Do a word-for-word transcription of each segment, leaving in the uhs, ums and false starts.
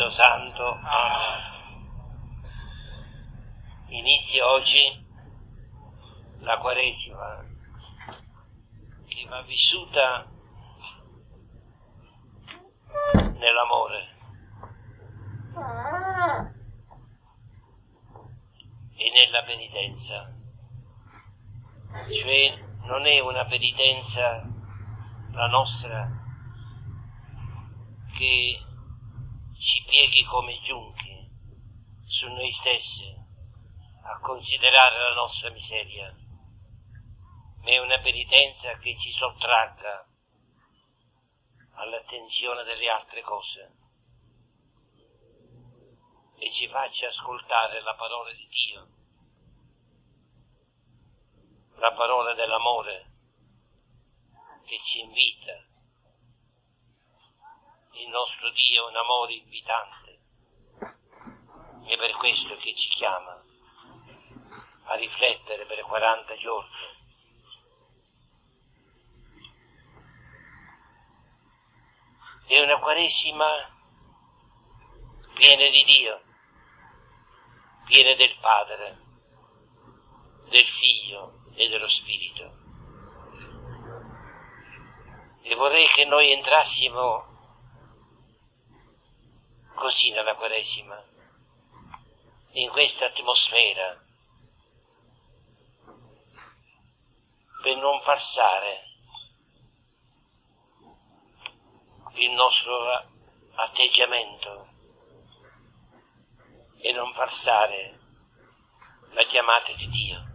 Spirito Santo. Amen. Inizia oggi la Quaresima, che va vissuta nell'amore e nella penitenza. Cioè non è una penitenza la nostra che ci pieghi come giunchi su noi stessi a considerare la nostra miseria, ma è una penitenza che ci sottragga all'attenzione delle altre cose e ci faccia ascoltare la parola di Dio, la parola dell'amore che ci invita. Il nostro Dio è un amore invitante, è per questo che ci chiama a riflettere per quaranta giorni. È una Quaresima piena di Dio, piena del Padre, del Figlio e dello Spirito. E vorrei che noi entrassimo così nella Quaresima, in questa atmosfera, per non falsare il nostro atteggiamento e non falsare la chiamata di Dio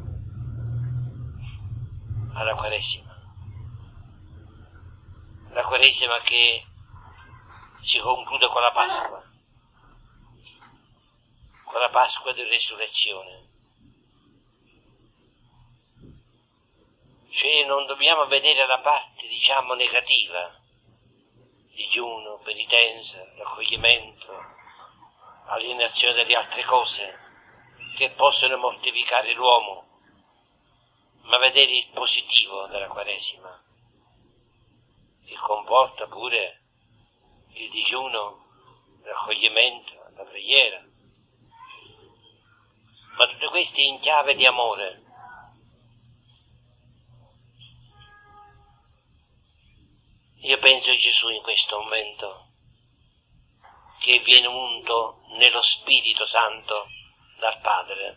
alla Quaresima. La Quaresima che si conclude con la Pasqua, con la Pasqua di Resurrezione. Cioè non dobbiamo vedere la parte, diciamo, negativa, digiuno, penitenza, raccoglimento, alienazione delle altre cose che possono mortificare l'uomo, ma vedere il positivo della Quaresima, che comporta pure il digiuno, il raccoglimento, la preghiera, ma tutte queste in chiave di amore. Io penso a Gesù in questo momento, che viene unto nello Spirito Santo dal Padre,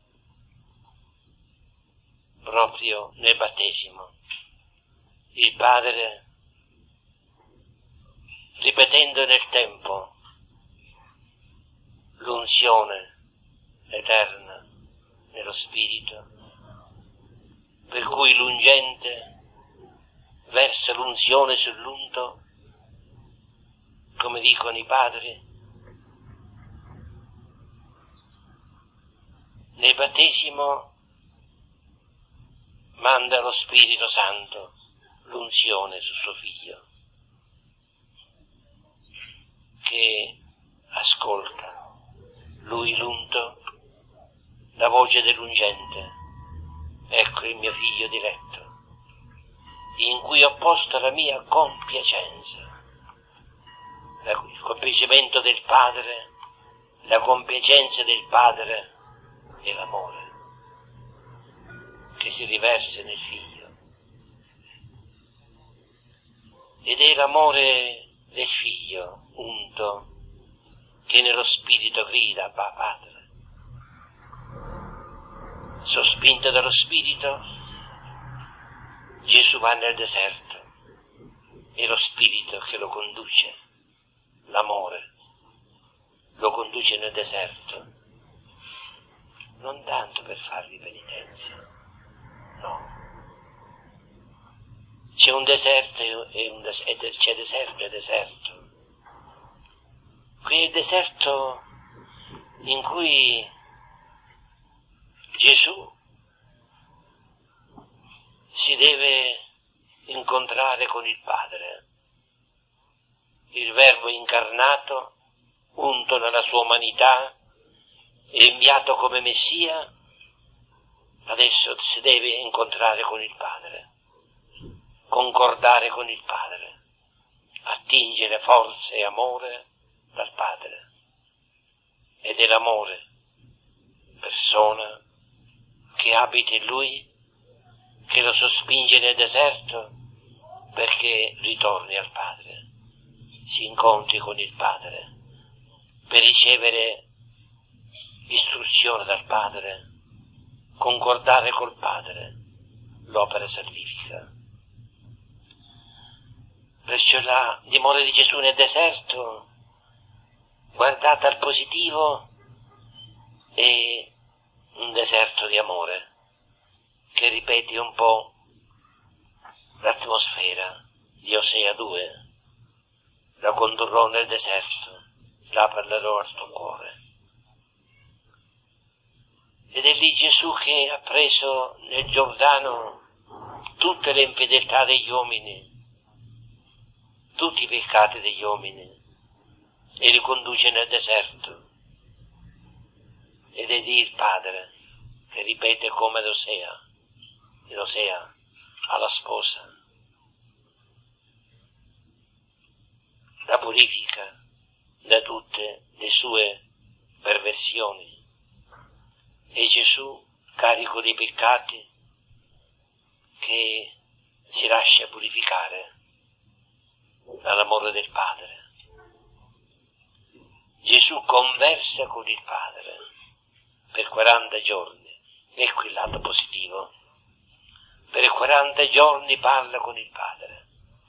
proprio nel battesimo. Il Padre, ripetendo nel tempo l'unzione eterna nello Spirito, per cui l'ungente versa l'unzione sull'unto, come dicono i padri. Nel battesimo manda lo Spirito Santo l'unzione su suo figlio, che ascolta, lui l'unto, la voce dell'ungente: ecco il mio figlio diletto, in cui ho posto la mia compiacenza. Il compiacimento del Padre, la compiacenza del Padre è l'amore che si riversa nel Figlio. Ed è l'amore del Figlio unto che nello Spirito grida: Abba, Padre. Sospinto dallo Spirito, Gesù va nel deserto, è lo Spirito che lo conduce, l'amore lo conduce nel deserto, non tanto per fargli penitenza, no. C'è un deserto e un des- e c'è deserto e deserto. Qui è il deserto in cui Gesù si deve incontrare con il Padre, il Verbo incarnato, unto nella sua umanità e inviato come Messia, adesso si deve incontrare con il Padre, concordare con il Padre, attingere forza e amore dal Padre, ed è l'amore, persona, che abita in lui, che lo sospinge nel deserto perché ritorni al Padre, si incontri con il Padre, per ricevere istruzione dal Padre, concordare col Padre l'opera salvifica. Perciò la dimora di Gesù nel deserto, guardata al positivo, è un deserto di amore, che ripete un po' l'atmosfera di Osea due. La condurrò nel deserto, là parlerò al tuo cuore. Ed è lì Gesù che ha preso nel Giordano tutte le infedeltà degli uomini, tutti i peccati degli uomini, e li conduce nel deserto. Ed è lì il Padre che ripete come ad Osea, in Osea, alla sposa. La purifica da tutte le sue perversioni. E Gesù, carico dei peccati, che si lascia purificare dall'amore del Padre. Gesù conversa con il Padre per quaranta giorni, ecco il lato positivo, per quaranta giorni parla con il Padre,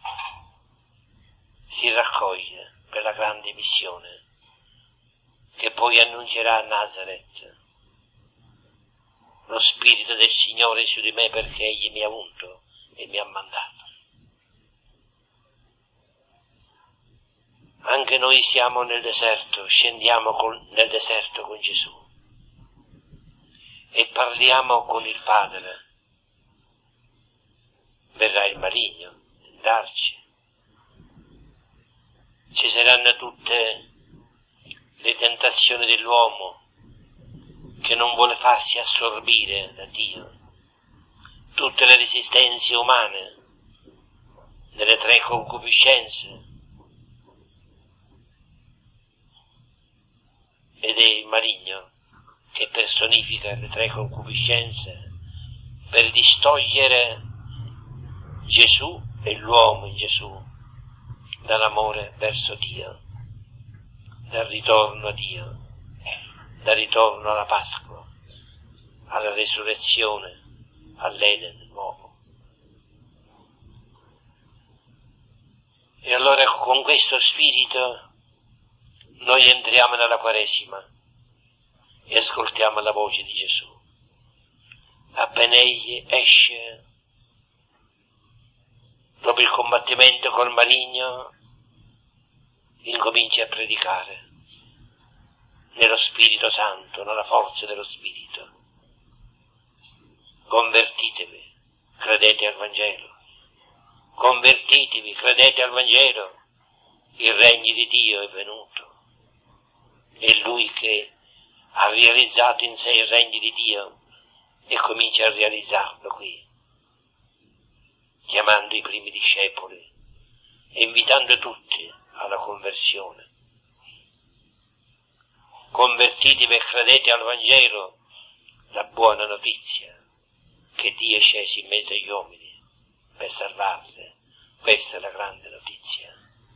si raccoglie per la grande missione che poi annuncerà a Nazareth. Lo Spirito del Signore è su di me perché Egli mi ha unto e mi ha mandato. Anche noi siamo nel deserto, scendiamo con, nel deserto con Gesù e parliamo con il Padre. Verrà il maligno a darci. Ci saranno tutte le tentazioni dell'uomo che non vuole farsi assorbire da Dio, tutte le resistenze umane, delle tre concupiscenze, ed è il maligno che personifica le tre concupiscenze per distogliere Gesù e l'uomo in Gesù dall'amore verso Dio, dal ritorno a Dio, dal ritorno alla Pasqua, alla resurrezione, all'Eden nuovo. E allora con questo spirito noi entriamo nella Quaresima e ascoltiamo la voce di Gesù. Appena egli esce, dopo il combattimento col maligno, incomincia a predicare nello Spirito Santo, nella forza dello Spirito. Convertitevi, credete al Vangelo. Convertitevi, credete al Vangelo. Il regno di Dio è venuto. È Lui che ha realizzato in sé il regno di Dio e comincia a realizzarlo qui, chiamando i primi discepoli e invitando tutti alla conversione. Convertitevi e credete al Vangelo, la buona notizia che Dio è sceso in mezzo agli uomini per salvarli. Questa è la grande notizia.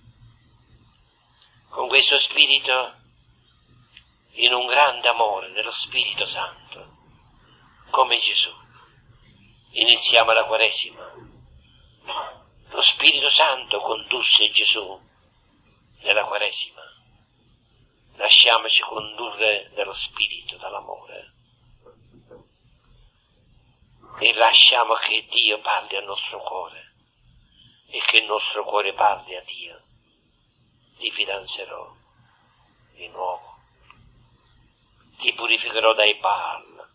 Con questo spirito, in un grande amore, nello Spirito Santo, come Gesù, iniziamo la Quaresima. Lo Spirito Santo condusse Gesù nella Quaresima. Lasciamoci condurre dallo Spirito, dall'amore, e lasciamo che Dio parli al nostro cuore e che il nostro cuore parli a Dio. Ti fidanzerò di nuovo, ti purificherò dai Baal,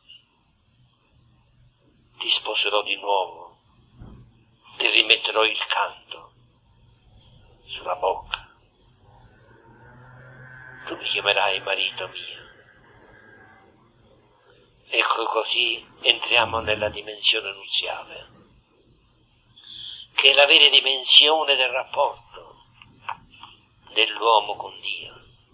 ti sposerò di nuovo, ti rimetterò il canto sulla bocca. Tu mi chiamerai marito mio. Ecco, così entriamo nella dimensione nuziale, che è la vera dimensione del rapporto dell'uomo con Dio.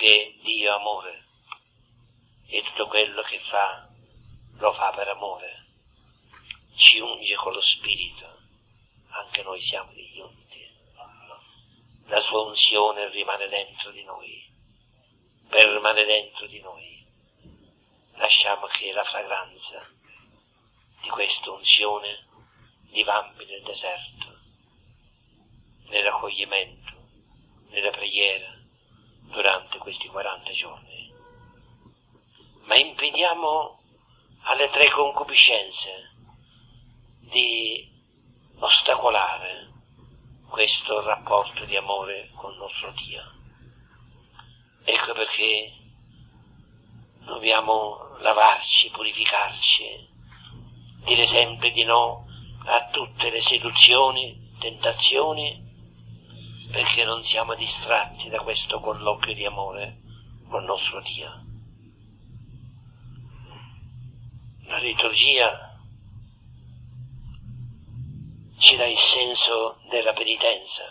perché Dio è amore e tutto quello che fa lo fa per amore. Ci unge con lo Spirito, anche noi siamo degli unti. La sua unzione rimane dentro di noi, permane dentro di noi. Lasciamo che la fragranza di questa unzione divampi nel deserto, nel raccoglimento, nella preghiera durante questi quaranta giorni. Ma impediamo alle tre concupiscenze di ostacolare questo rapporto di amore con il nostro Dio. Ecco perché dobbiamo lavarci, purificarci, dire sempre di no a tutte le seduzioni, tentazioni, perché non siamo distratti da questo colloquio di amore con il nostro Dio. La liturgia ci dà il senso della penitenza,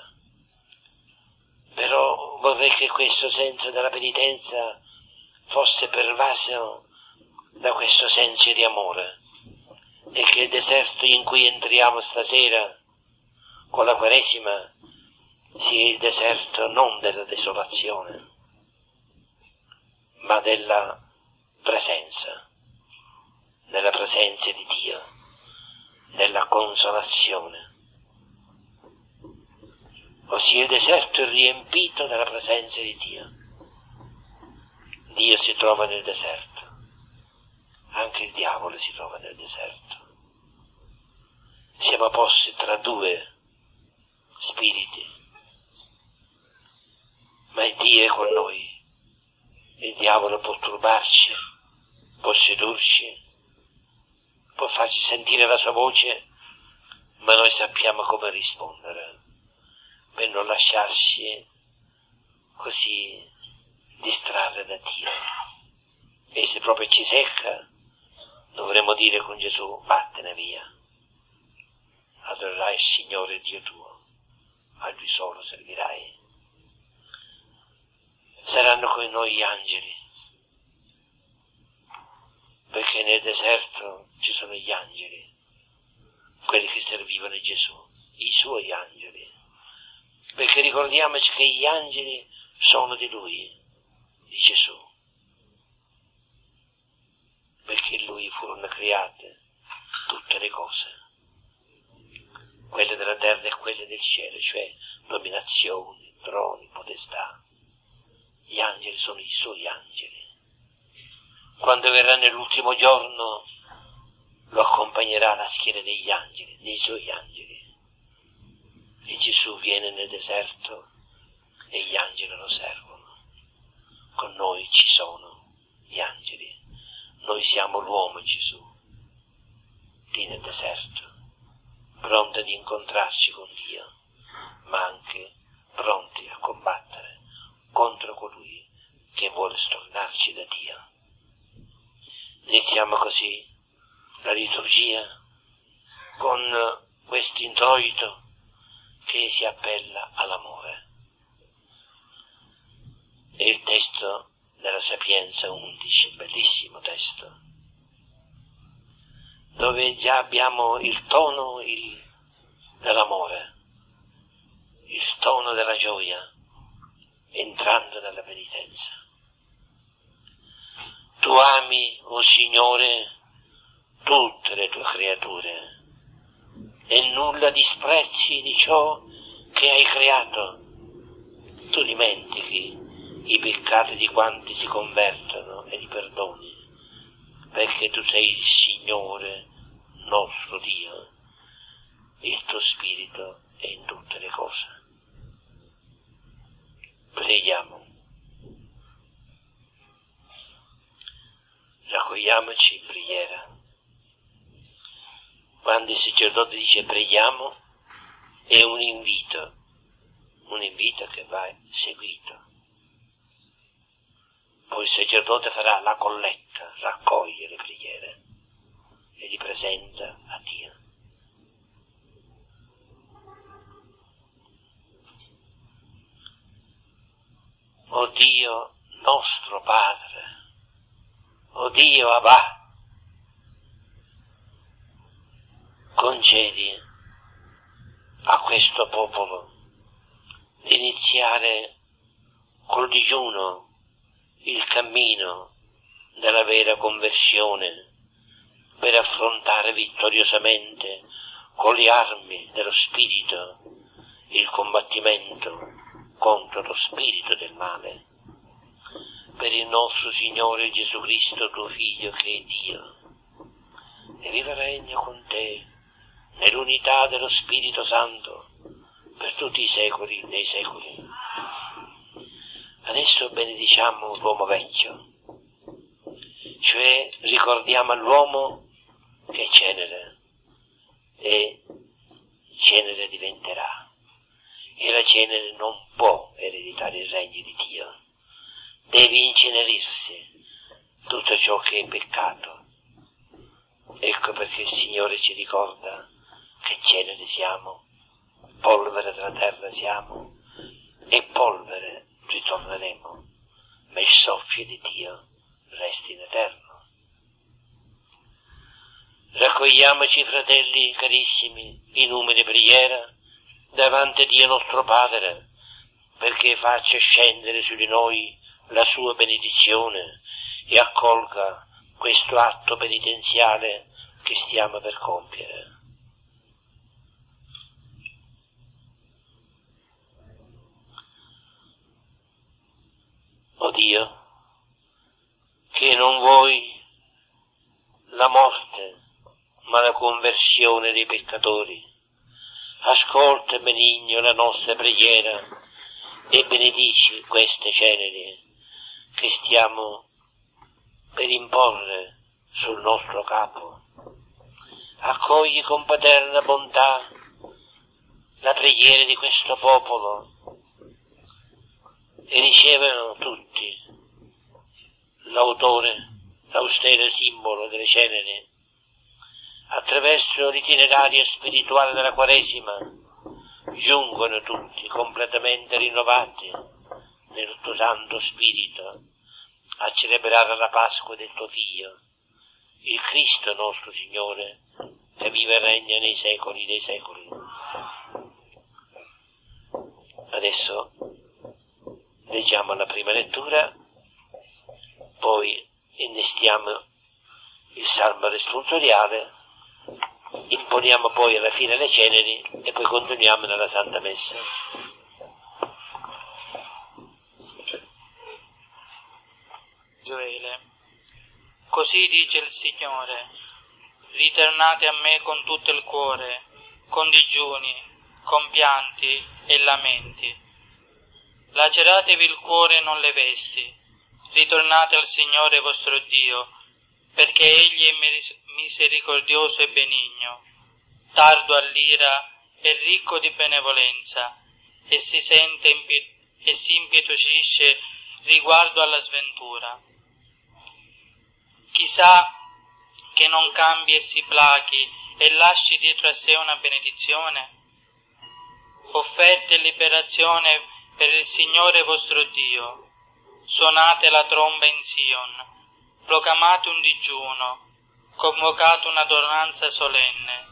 però vorrei che questo senso della penitenza fosse pervaso da questo senso di amore, e che il deserto in cui entriamo stasera con la Quaresima sia il deserto non della desolazione, ma della presenza, della presenza di Dio, della consolazione. Ossia il deserto è riempito dalla presenza di Dio. Dio si trova nel deserto, anche il diavolo si trova nel deserto. Siamo posti tra due spiriti, ma il Dio è con noi. Il diavolo può turbarci, può sedurci, può farci sentire la sua voce, ma noi sappiamo come rispondere per non lasciarci così distrarre da Dio. E se proprio ci secca, dovremmo dire con Gesù: vattene via, adorerai il Signore Dio tuo, a Lui solo servirai. Saranno con noi gli angeli, perché nel deserto ci sono gli angeli, quelli che servivano Gesù, i suoi angeli, perché ricordiamoci che gli angeli sono di Lui, di Gesù, perché in Lui furono create tutte le cose, quelle della terra e quelle del cielo, cioè dominazioni, troni, potestà. Gli angeli sono i suoi angeli. Quando verrà nell'ultimo giorno, lo accompagnerà la schiera degli angeli, dei suoi angeli. E Gesù viene nel deserto e gli angeli lo servono. Con noi ci sono gli angeli. Noi siamo l'uomo Gesù, lì nel deserto, pronti ad incontrarci con Dio, ma anche pronti a combattere contro colui che vuole stornarci da Dio. Iniziamo così la liturgia con questo introito che si appella all'amore. È il testo della Sapienza undici, bellissimo testo, dove già abbiamo il tono il, dell'amore, il tono della gioia, entrando nella penitenza. Tu ami, o oh Signore, tutte le tue creature, e nulla disprezzi di ciò che hai creato. Tu dimentichi i peccati di quanti si convertono e li perdoni, perché tu sei il Signore nostro Dio, il tuo Spirito è in tutte le cose. Preghiamo. Raccogliamoci in preghiera. Quando il sacerdote dice preghiamo, è un invito, un invito che va seguito. Poi il sacerdote farà la colletta, raccoglie le preghiere e li presenta a Dio. O Dio nostro Padre, o Dio Abba, concedi a questo popolo di iniziare col digiuno il cammino della vera conversione per affrontare vittoriosamente con le armi dello Spirito il combattimento contro lo spirito del male. Per il nostro Signore Gesù Cristo, tuo Figlio, che è Dio, e vive e regna con te nell'unità dello Spirito Santo per tutti i secoli dei secoli. Adesso benediciamo l'uomo vecchio, cioè ricordiamo all'uomo che è cenere e cenere diventerà, e la cenere non può ereditare il regno di Dio, deve incenerirsi tutto ciò che è peccato. Ecco perché il Signore ci ricorda che cenere siamo, polvere della terra siamo, e polvere ritorneremo, ma il soffio di Dio resta in eterno. Raccogliamoci, fratelli carissimi, in umile preghiera davanti a Dio nostro Padre, perché faccia scendere su di noi la sua benedizione e accolga questo atto penitenziale che stiamo per compiere. O Dio, che non vuoi la morte, ma la conversione dei peccatori, ascolta benigno la nostra preghiera e benedici queste ceneri che stiamo per imporre sul nostro capo. Accogli con paterna bontà la preghiera di questo popolo e ricevano tutti l'autore, l'austero simbolo delle ceneri, attraverso l'itinerario spirituale della Quaresima, giungono tutti completamente rinnovati nel tuo Santo Spirito a celebrare la Pasqua del tuo Figlio, il Cristo nostro Signore, che vive e regna nei secoli dei secoli. Adesso leggiamo la prima lettura, poi innestiamo il Salmo responsoriale, imponiamo poi alla fine le ceneri e poi continuiamo nella Santa Messa. Gioele. Così dice il Signore: ritornate a me con tutto il cuore, con digiuni, con pianti e lamenti. Laceratevi il cuore e non le vesti. Ritornate al Signore vostro Dio, perché Egli è misericordioso e benigno, tardo all'ira e ricco di benevolenza, e si sente impie- e si impietosisce riguardo alla sventura. Chissà che non cambi e si plachi e lasci dietro a sé una benedizione? Offerte e liberazione per il Signore vostro Dio. Suonate la tromba in Sion, proclamate un digiuno, convocate un'adornanza solenne.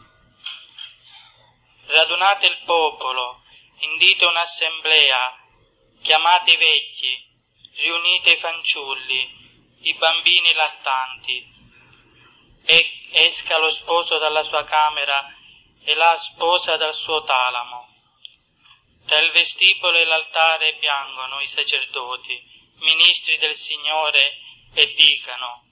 Radunate il popolo, indite un'assemblea, chiamate i vecchi, riunite i fanciulli, i bambini lattanti. E esca lo sposo dalla sua camera e la sposa dal suo talamo. Tra il vestibolo e l'altare piangono i sacerdoti, ministri del Signore, e dicano: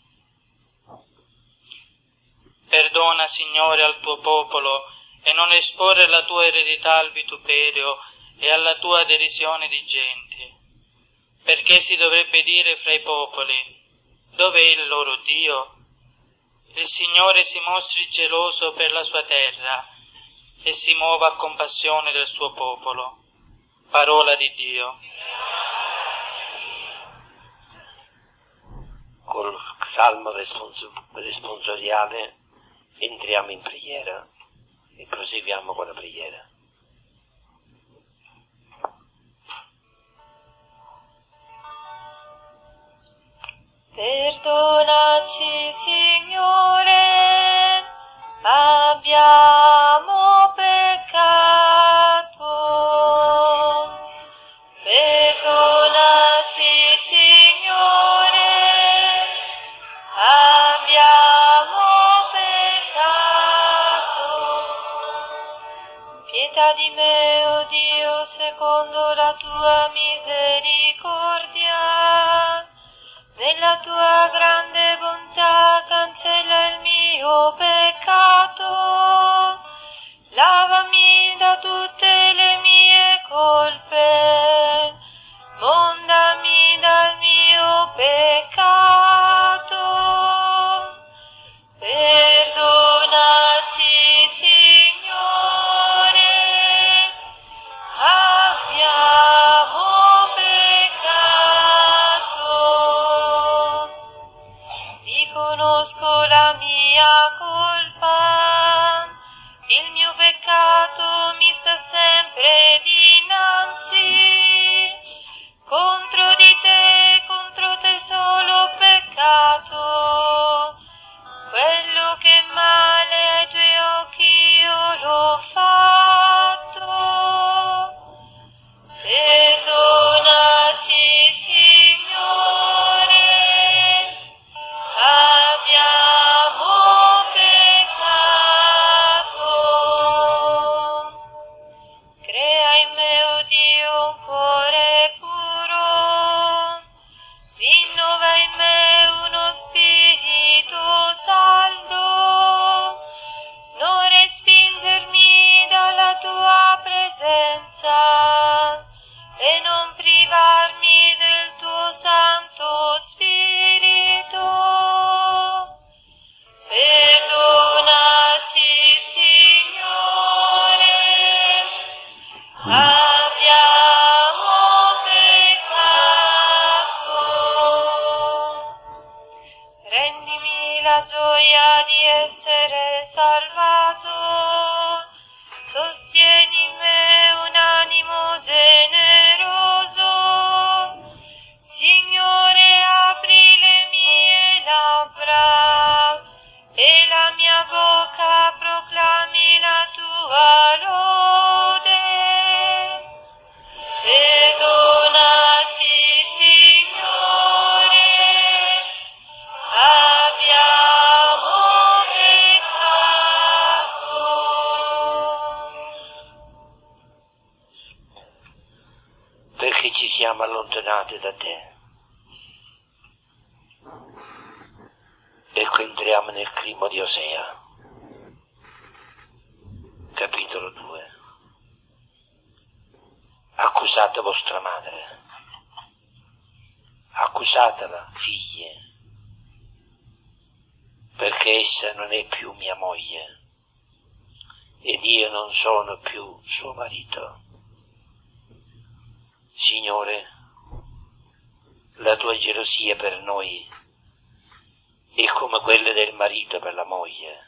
perdona, Signore, al tuo popolo e non esporre la tua eredità al vituperio e alla tua derisione di genti. Perché si dovrebbe dire fra i popoli: dov'è il loro Dio? Il Signore si mostri geloso per la sua terra e si muova a compassione del suo popolo. Parola di Dio. Col Salmo respons- responsoriale entriamo in preghiera e proseguiamo con la preghiera. Perdonaci, Signore, abbiamo peccato. Perdonaci, Signore, abbiamo peccato. Pietà di me, o Dio, secondo la tua misericordia. Nella tua grande bontà cancella il mio peccato. Lavami da tutte le mie colpe. Mondami dal mio peccato. Perdonaci, Signore, abbiamo peccato. Riconosco la mia colpa, il mio peccato mi sta sempre dinanzi. Contro di te, contro te solo ho peccato. Quello che male ai tuoi occhi io l'ho fatto. Perdonaci, Signore, abbiamo peccato. Crea in me, o Dio, un cuore puro. Rinnova in me uno spirito saldo. Non respingermi dalla tua presenza e non privarmi del tuo Santo Spirito. Perdonaci, Signore, abbiamo peccato. Rendimi la gioia di essere salvato. Sostieni in me un animo generoso. Signore, apri le mie labbra e la mia bocca proclami la tua lode. Perdonaci, Signore, abbiamo peccato. Perché ci siamo allontanati da te. Ecco, entriamo nel clima di Osea, capitolo due. Accusate vostra madre, accusatela, figlie, perché essa non è più mia moglie ed io non sono più suo marito. Signore, la tua gelosia per noi è come quella del marito per la moglie,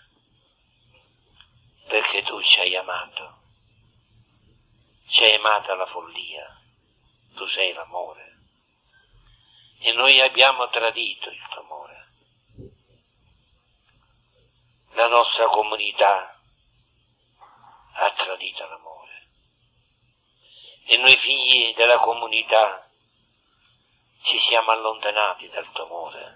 perché tu ci hai amato, ci hai amata la follia, tu sei l'amore, e noi abbiamo tradito il tuo amore. La nostra comunità ha tradito l'amore, e noi figli della comunità ci siamo allontanati dal tuo amore.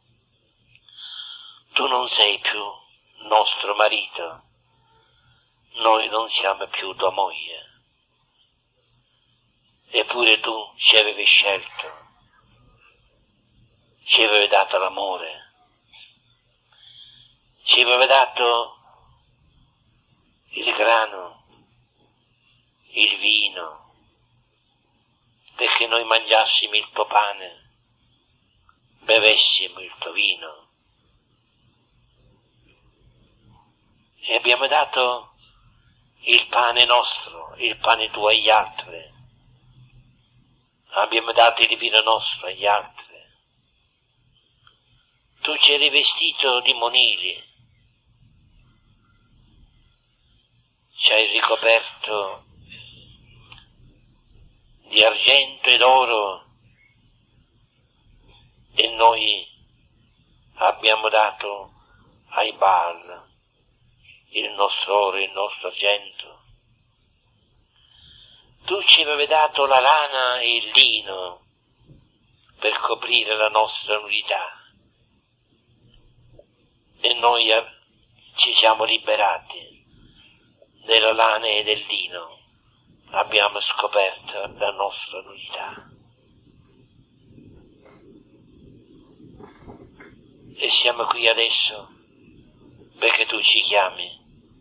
Tu non sei più nostro marito, noi non siamo più tua moglie, eppure tu ci avevi scelto, ci avevi dato l'amore, ci avevi dato il grano, il vino, perché noi mangiassimo il tuo pane, bevessimo il tuo vino. E abbiamo dato il pane nostro, il pane tuo agli altri. Abbiamo dato il vino nostro agli altri. Tu ci hai rivestito di monili, ci hai ricoperto di argento ed oro, e noi abbiamo dato ai Baal il nostro oro e il nostro argento. Tu ci avevi dato la lana e il lino per coprire la nostra nudità, e noi ci siamo liberati della lana e del lino, abbiamo scoperto la nostra nudità. E siamo qui adesso perché tu ci chiami.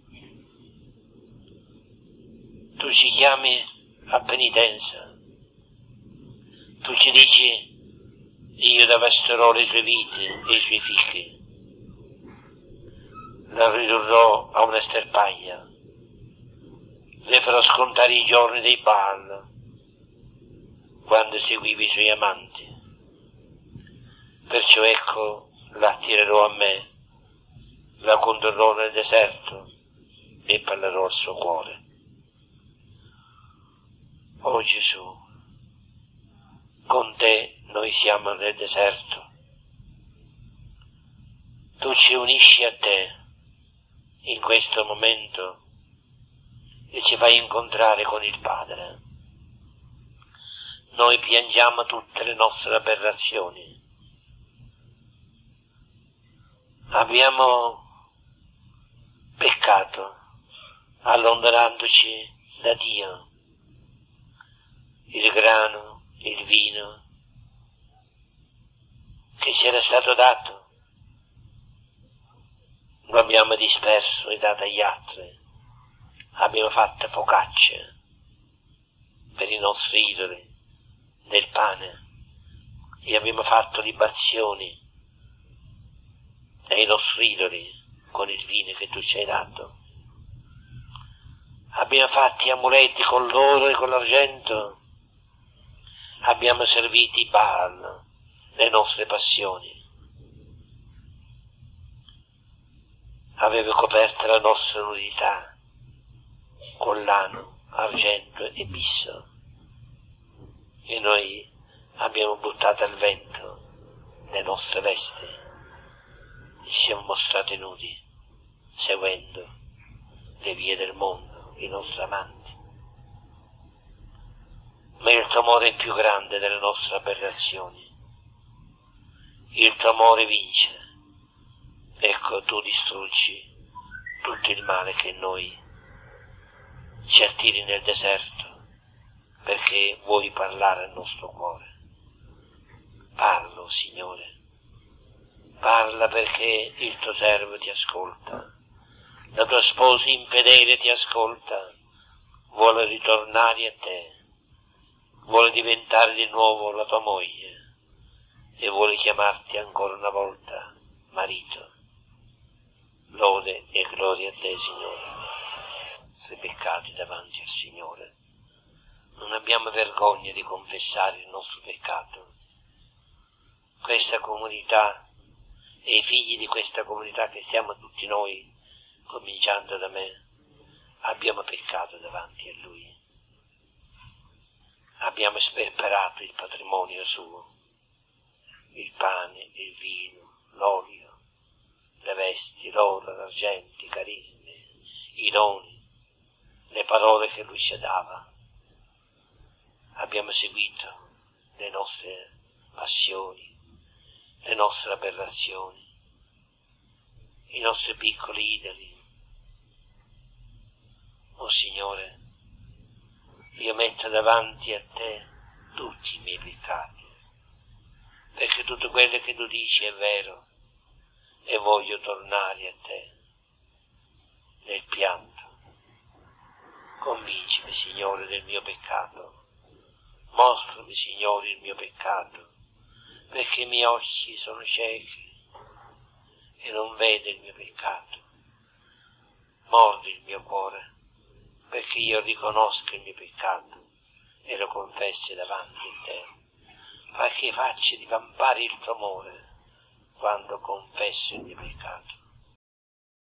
Tu ci chiami a penitenza. Tu ci dici: io devasterò le sue vite e i suoi figli, la ridurrò a una sterpaglia, le farò scontare i giorni dei Baal, quando seguivi i suoi amanti. Perciò ecco, la attirerò a me, la condurrò nel deserto e parlerò al suo cuore. O Gesù, con te noi siamo nel deserto. Tu ci unisci a te in questo momento e ci fai incontrare con il Padre. Noi piangiamo tutte le nostre aberrazioni. Abbiamo peccato allontanandoci da Dio. Il grano, il vino che ci era stato dato lo abbiamo disperso e dato agli altri. Abbiamo fatto focacce per i nostri idoli del pane e abbiamo fatto libazioni ai nostri idoli con il vino che tu ci hai dato. Abbiamo fatto amuleti con l'oro e con l'argento. Abbiamo servito i Baal, le nostre passioni. Avevo coperto la nostra nudità con lano, argento e bisso, e noi abbiamo buttato al vento le nostre vesti e ci siamo mostrati nudi, seguendo le vie del mondo, i nostri amanti. Ma il tuo amore è più grande delle nostre aberrazioni. Il tuo amore vince. Ecco, tu distruggi tutto il male che noi ci attiri nel deserto, perché vuoi parlare al nostro cuore. Parlo, Signore. Parla perché il tuo servo ti ascolta. La tua sposa infedele ti ascolta. Vuole ritornare a te. Vuole diventare di nuovo la tua moglie e vuole chiamarti ancora una volta marito. Lode e gloria a te, Signore. Se peccati davanti al Signore, non abbiamo vergogna di confessare il nostro peccato. Questa comunità e i figli di questa comunità che siamo tutti noi, cominciando da me, abbiamo peccato davanti a Lui. Abbiamo sperperato il patrimonio suo, il pane, il vino, l'olio, le vesti, l'oro, l'argento, i carismi, i doni, le parole che lui ci dava. Abbiamo seguito le nostre passioni, le nostre aberrazioni, i nostri piccoli idoli. O Signore, io metto davanti a te tutti i miei peccati, perché tutto quello che tu dici è vero e voglio tornare a te nel pianto. Convincimi, Signore, del mio peccato. Mostrami, Signore, il mio peccato, perché i miei occhi sono ciechi e non vedo il mio peccato. Mordi il mio cuore, perché io riconosco il mio peccato e lo confessi davanti a te, perché faccia divampare il tuo amore quando confesso il mio peccato.